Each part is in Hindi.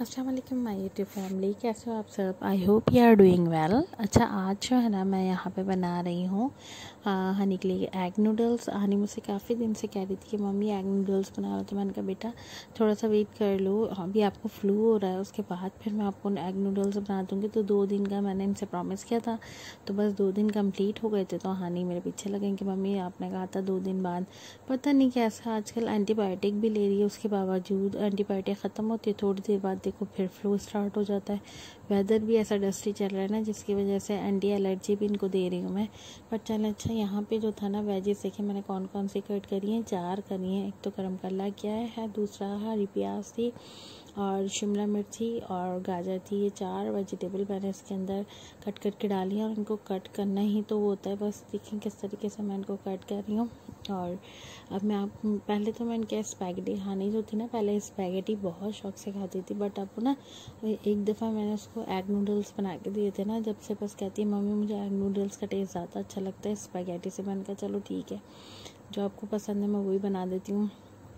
अस्सलाम वालेकुम माय यूट्यूब फैमिली, कैसे हो आप सब। I hope you are doing well. अच्छा, आज जो है ना मैं यहाँ पे बना रही हूँ हनी के लिए एग नूडल्स। हनी मुझसे काफ़ी दिन से कह रही थी कि मम्मी एग नूडल्स बना लो, तो मैंने कहा बेटा थोड़ा सा वेट कर लो, अभी आपको फ्लू हो रहा है, उसके बाद फिर मैं आपको एग नूडल्स बना दूँगी। तो 2 दिन का मैंने इनसे प्रॉमिस किया था, तो बस 2 दिन कंप्लीट हो गए थे। तो हनी मेरे पीछे लगे कि मम्मी आपने कहा था 2 दिन बाद। पता नहीं कैसा आजकल एंटीबायोटिक भी ले रही है, उसके बावजूद एंटीबायोटिक ख़त्म होती है, थोड़ी देर बाद देखो फिर फ्लू स्टार्ट हो जाता है। वेदर भी ऐसा डस्टी चल रहा है ना, जिसकी वजह से एंटी एलर्जी भी इनको दे रही हूँ मैं। पर चल अच्छा, यहाँ पे जो था ना वेजिस देखिए मैंने कौन कौन सी कट करी हैं, 4 करी हैं। एक तो गरम कल्ला किया है, दूसरा हरी प्याज थी और शिमला मिर्च थी और गाजर थी। ये 4 वेजिटेबल मैंने इसके अंदर कट करके डाली हैं और इनको कट करना ही तो वो होता है। बस देखें किस तरीके से मैं इनको कट कर रही हूँ। और अब मैं आप पहले तो मैं इनके स्पैगेटी खानी जो थी ना, पहले स्पैगेटी बहुत शौक से खाती थी, बट अब ना एक दफ़ा मैंने उसको एग नूडल्स बना के दिए थे ना, जब से बस कहती है मम्मी मुझे एग नूडल्स का टेस्ट ज़्यादा अच्छा लगता है स्पैगेटी से। मैंने कहा चलो ठीक है, जो आपको पसंद है मैं वही बना देती हूँ।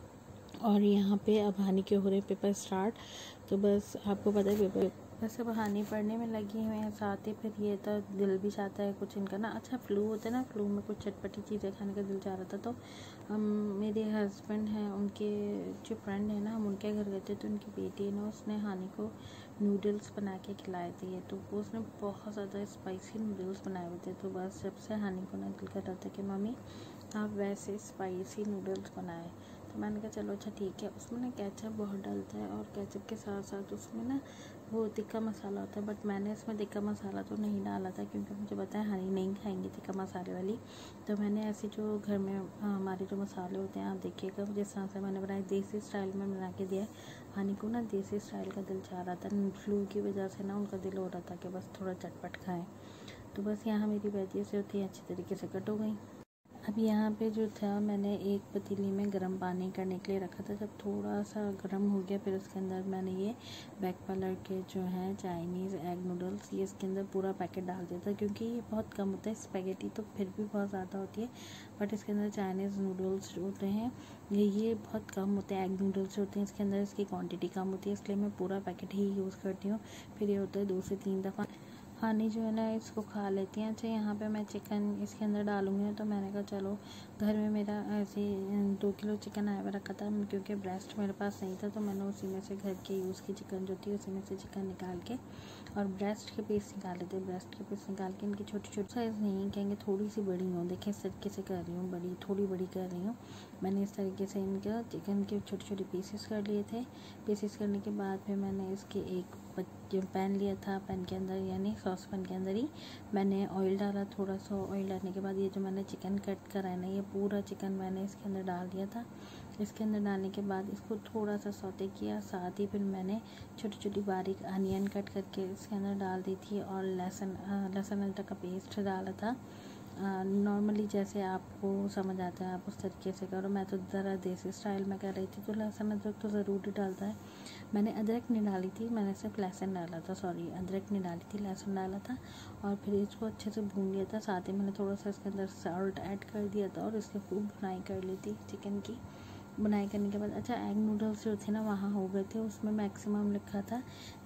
और यहाँ पे अब हनी के हो रहे पेपर स्टार्ट, तो बस आपको पता है पेपर बस अब हनी पढ़ने में लगी हुए हैं, साथ ही फिर ये तो दिल भी चाहता है कुछ इनका ना। अच्छा, फ्लू होता है ना, फ्लू में कुछ चटपटी चीज़ें खाने का दिल चाह रहा था। तो हम मेरे हस्बैंड हैं, उनके जो फ्रेंड है ना, हम उनके घर गए थे, तो उनकी बेटी है ना, उसने हनी को नूडल्स बना के खिलाए थे। तो वो उसने बहुत ज़्यादा स्पाइसी नूडल्स बनाए हुए थे। तो बस जब से हनी को ना दिल कर रहा था कि मम्मी आप वैसे स्पाइसी नूडल्स बनाए, तो मैंने कहा चलो अच्छा ठीक है। उसमें ना केचप बहुत डलता है और केचप के साथ साथ उसमें ना वो तिक्का मसाला होता है, बट मैंने इसमें तिक्का मसाला तो नहीं डाला था क्योंकि मुझे पता है हनी नहीं खाएंगे तिक्का मसाले वाली। तो मैंने ऐसे जो घर में हमारे जो मसाले होते हैं आप देखिएगा, जिस तरह से मैंने बनाए देसी स्टाइल में बना के दिया है। हनी को ना देसी स्टाइल का दिल चाह रहा था, फ्लू की वजह से ना उनका दिल हो रहा था कि बस थोड़ा चटपट खाएँ। तो बस यहाँ मेरी वेजिस जो थी अच्छी तरीके से कट हो गई। अब यहाँ पे जो था मैंने एक पतीली में गर्म पानी करने के लिए रखा था। जब थोड़ा सा गर्म हो गया फिर उसके अंदर मैंने ये बैक पार्लर के जो हैं चाइनीज़ एग नूडल्स, ये इसके अंदर पूरा पैकेट डाल दिया था क्योंकि ये बहुत कम होता है। स्पैगेटी तो फिर भी बहुत ज़्यादा होती है, बट इसके अंदर चाइनीज़ नूडल्स जो होते हैं ये बहुत कम होते हैं। एग नूडल्स जो होते हैं इसके अंदर इसकी क्वान्टिटी कम होती है, इसलिए मैं पूरा पैकेट ही यूज़ करती हूँ। फिर ये होता है 2 से 3 दफ़ा हनी जो है ना इसको खा लेती हैं। अच्छा, यहाँ पे मैं चिकन इसके अंदर डालूँगी ना, तो मैंने कहा चलो घर में मेरा ऐसे 2 किलो चिकन आया हुआ रखा था, क्योंकि ब्रेस्ट मेरे पास नहीं था, तो मैंने उसी में से घर के यूज़ की चिकन जो थी उसी में से चिकन निकाल के और ब्रेस्ट के पीस निकाले थे। ब्रेस्ट के पीस निकाल के इनकी छोटी छोटी साइज़ नहीं कहेंगे, थोड़ी सी बड़ी हो, देखें इस तरीके से कर रही हूँ, बड़ी थोड़ी बड़ी कर रही हूँ मैंने। इस तरीके से इनका चिकन के छोटे छोटे पीसेस कर लिए थे। पीसेस करने के बाद फिर मैंने इसके एक पैन लिया था, पैन के अंदर यानी सॉस पैन के अंदर ही मैंने ऑयल डाला। थोड़ा सा ऑयल डालने के बाद ये जो मैंने चिकन कट करा है ना, ये पूरा चिकन मैंने इसके अंदर डाल दिया था। इसके अंदर डालने के बाद इसको थोड़ा सा सौते किया, साथ ही फिर मैंने छोटी छोटी बारीक अनियन कट करके इसके अंदर डाल दी थी और लहसुन अदरक का पेस्ट डाला था। नॉर्मली जैसे आपको समझ आता है आप उस तरीके से करो, मैं तो ज़रा देसी स्टाइल में कर रही थी, तो लहसुन अदरक तो ज़रूर ही डालता है। मैंने अदरक नहीं डाली थी, मैंने सिर्फ लहसुन डाला था, सॉरी अदरक नहीं डाली थी, लहसुन डाला था। और फिर इसको अच्छे से भून लिया था, साथ ही मैंने थोड़ा सा इसके अंदर सॉल्ट ऐड कर दिया था और इसकी खूब भुनाई कर ली थी चिकन की। बुनाई करने के बाद अच्छा, एग नूडल्स जो थे ना वहाँ हो गए थे, उसमें मैक्सिमम लिखा था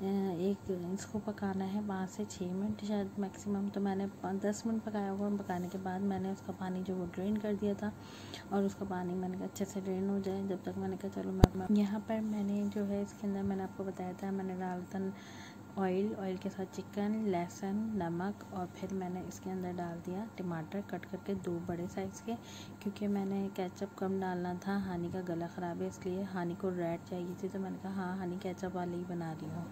एक इसको पकाना है 5 से 6 मिनट शायद मैक्सिमम, तो मैंने 10 मिनट पकाया होगा। पकाने के बाद मैंने उसका पानी जो वो ड्रेन कर दिया था और उसका पानी मैंने कहा अच्छे से ड्रेन हो जाए जब तक, मैंने कहा चलो मैं यहाँ पर मैंने जो है इसके अंदर मैंने आपको बताया था मैंने डाला था ऑयल के साथ चिकन, लहसुन, नमक और फिर मैंने इसके अंदर डाल दिया टमाटर कट करके 2 बड़े साइज़ के, क्योंकि मैंने केचप कम डालना था। हनी का गला ख़राब है इसलिए हनी को रेड चाहिए थी, तो मैंने कहा हाँ हनी केचप वाली ही बना रही हूँ।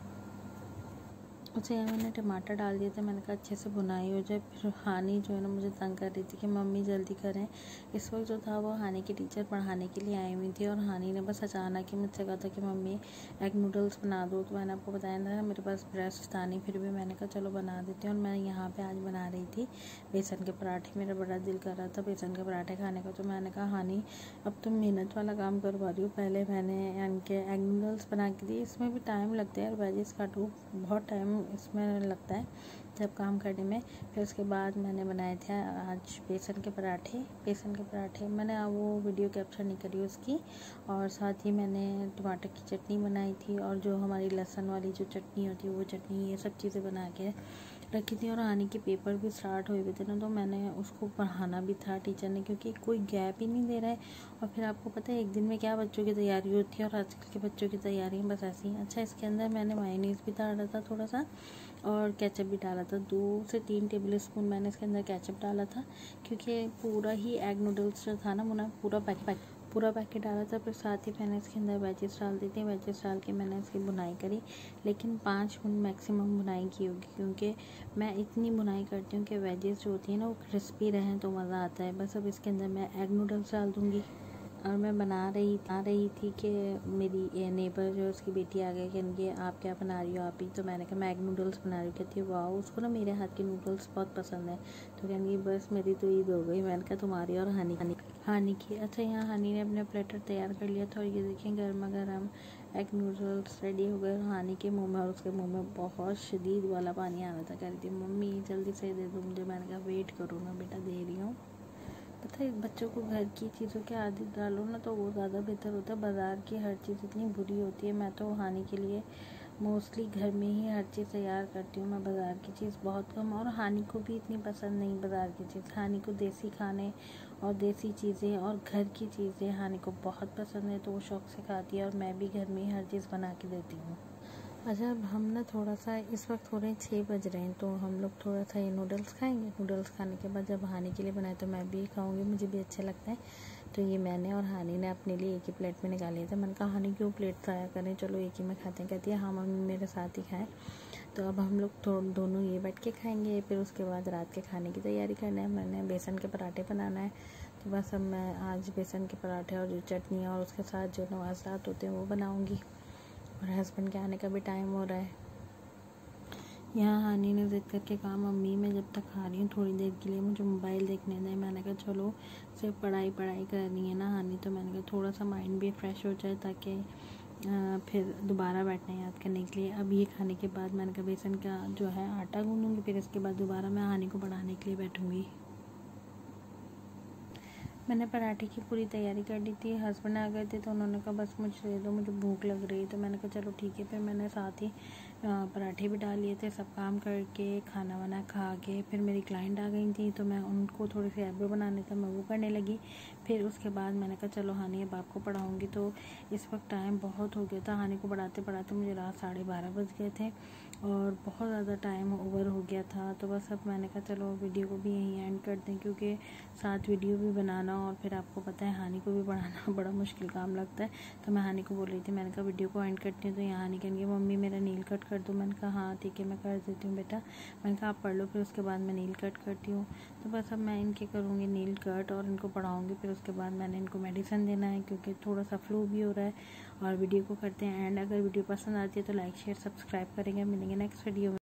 उससे यहाँ मैंने टमाटर डाल दिए थे, मैंने कहा अच्छे से भुनाई हो जाए। फिर हानी जो है ना मुझे तंग कर रही थी कि मम्मी जल्दी करें। इस वक्त जो था वो हानी की टीचर पढ़ाने के लिए आई हुई थी और हानी ने बस अचानक ही मुझसे कहा था कि मम्मी एग नूडल्स बना दो। तो मैंने आपको बताया था मेरे पास ब्रेस्ट था नहीं, फिर भी मैंने कहा चलो बना देती हूँ। और मैं यहाँ पर आज बना रही थी बेसन के पराठे, मेरा बड़ा दिल कर रहा था बेसन के पराठे खाने का। तो मैंने कहा हानी अब तुम मेहनत वाला काम करवा रही हो, पहले मैंने इनके एग नूडल्स बना के दिए, इसमें भी टाइम लगता है यार, वेजिस काटो बहुत टाइम इसमें लगता है जब काम करने में। फिर उसके बाद मैंने बनाए थे आज बेसन के पराठे मैंने वो वीडियो कैप्चर नहीं करी उसकी। और साथ ही मैंने टमाटर की चटनी बनाई थी, और जो हमारी लहसुन वाली जो चटनी होती है वो चटनी, ये सब चीज़ें बना के रखी थी। और हानि के पेपर भी स्टार्ट हुए थे ना, तो मैंने उसको पढ़ाना भी था टीचर ने, क्योंकि कोई गैप ही नहीं दे रहा है। और फिर आपको पता है एक दिन में क्या बच्चों की तैयारी होती है, और आजकल के बच्चों की तैयारी बस ऐसी हैं। अच्छा, इसके अंदर मैंने मायोनीज़ भी डाला था थोड़ा सा, और केचप भी डाला था। 2 से 3 टेबल स्पून मैंने इसके अंदर केचप डाला था, क्योंकि पूरा ही एग नूडल्स जो था ना मैंने पूरा पैकेट डाला था। फिर साथ ही मैंने इसके अंदर वेजेस डाल दी थी। वेजेस डाल के मैंने इसकी बुनाई करी, लेकिन 5 मिनट मैक्सिमम बुनाई की होगी, क्योंकि मैं इतनी बुनाई करती हूँ कि वेजेस जो होती है ना वो क्रिस्पी रहें तो मज़ा आता है। बस अब इसके अंदर मैं एग नूडल्स डाल दूँगी। और मैं बना रही थी कि मेरी नेबर जो उसकी बेटी आ गई, कि आप क्या बना रही हो आप ही। तो मैंने कहा मैं एग नूडल्स बना रही हूँ। कहती है वाह, उसको ना मेरे हाथ के नूडल्स बहुत पसंद है। तो कहेंगी बस मेरी तो ईद हो गई। मैंने कहा तुम्हारी और हानि की। अच्छा, यहाँ हानि ने अपने प्लेटर तैयार कर लिया था, और ये देखें गर्मा गर्म एग नूडल्स रेडी हो गए हानि के मुँह में। और उसके मुँह में बहुत शदीद वाला पानी आ रहा था। कह रही थी मम्मी जल्दी से दे दो मुझे। मैंने कहा वेट करो ना बेटा, दे रही हूँ। पता है बच्चों को घर की चीज़ों की आदत डालो ना तो वो ज़्यादा बेहतर होता है। बाज़ार की हर चीज़ इतनी बुरी होती है। मैं तो हानि के लिए मोस्टली घर में ही हर चीज़ तैयार करती हूँ। मैं बाज़ार की चीज़ बहुत कम, और हानि को भी इतनी पसंद नहीं बाज़ार की चीज़। हानि को देसी खाने और देसी चीज़ें और घर की चीज़ें हानि को बहुत पसंद है, तो वो शौक़ से खाती है। और मैं भी घर में ही हर चीज़ बना के देती हूँ। अच्छा, अब हम ना थोड़ा सा इस वक्त हो रहे हैं 6 बज रहे हैं, तो हम लोग थोड़ा सा ये नूडल्स खाएंगे। नूडल्स खाने के बाद जब हानि के लिए बनाए तो मैं भी खाऊंगी, मुझे भी अच्छे लगता है। तो ये मैंने और हानि ने अपने लिए एक ही प्लेट में निकाल लिया था। मैंने कहा हानि क्यों प्लेट खाया करें, चलो एक ही में खाते हैं। कहती है हाँ मम्मी मेरे साथ ही खाएँ। तो अब हम लोग दोनों ये बैठ के खाएँगे। फिर उसके बाद रात के खाने की तैयारी करना है। मैंने बेसन के पराठे बनाना है, तो बस अब मैं आज बेसन के पराठे और जो चटनी और उसके साथ जो नवाज़ात होते हैं वो बनाऊँगी। और हस्बैंड के आने का भी टाइम हो रहा है। यहाँ हानि ने ज़िद करके कहा मम्मी मैं जब तक खा रही हूँ थोड़ी देर के लिए मुझे मोबाइल देखने दें। मैंने कहा चलो, सिर्फ पढ़ाई करनी है ना हानि, तो मैंने कहा थोड़ा सा माइंड भी फ्रेश हो जाए, ताकि फिर दोबारा बैठना याद करने के लिए। अब ये खाने के बाद मैंने कहा बेसन का जो है आटा गूँधूँगी, फिर इसके बाद दोबारा मैं हानि को पढ़ाने के लिए बैठूँगी। मैंने पराठे की पूरी तैयारी कर ली थी। हस्बैंड आ गए थे तो उन्होंने कहा बस मुझे दे दो, मुझे भूख लग रही है। तो मैंने कहा चलो ठीक है। फिर मैंने साथ ही पराठे भी डाल लिए थे। सब काम करके खाना वाना खा के फिर मेरी क्लाइंट आ गई थी, तो मैं उनको थोड़ी सी आईब्रो बनाने था, मैं वो करने लगी। फिर उसके बाद मैंने कहा चलो हानि अब आपको पढ़ाऊँगी। तो इस वक्त टाइम बहुत हो गया था। हानि को पढ़ाते पढ़ाते मुझे रात 12:30 बज गए थे, और बहुत ज़्यादा टाइम ओवर हो गया था। तो बस अब मैंने कहा चलो वीडियो को भी यहीं एंड कर दें, क्योंकि साथ वीडियो भी बनाना और फिर आपको पता है हानि को भी पढ़ाना बड़ा मुश्किल काम लगता है। तो मैं हानि को बोल रही थी, मैंने कहा वीडियो को एंड करती हूँ। तो यहाँ हानि कहेंगे मम्मी मेरा नील कट कर दो। मैंने कहा हाँ ठीक है मैं कर देती हूँ बेटा। मैंने कहा आप पढ़ लो, फिर उसके बाद मैं नील कट करती हूँ। तो बस अब मैं इनके करूँगी नील कट और इनको पढ़ाऊँगी। फिर उसके बाद मैंने इनको मेडिसिन देना है, क्योंकि थोड़ा सा फ्लू भी हो रहा है। और वीडियो को करते हैं एंड। अगर वीडियो पसंद आती है तो लाइक शेयर सब्सक्राइब करेंगे। मिलेंगे नेक्स्ट वीडियो में।